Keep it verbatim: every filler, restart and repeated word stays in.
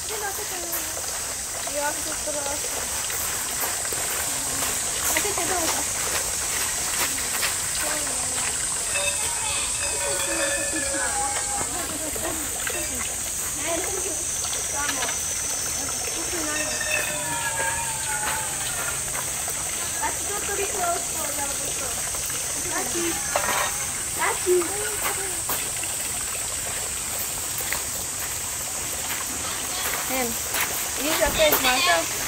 Я тут просто. А ты куда ушла? Nen, ini siapa yang masak?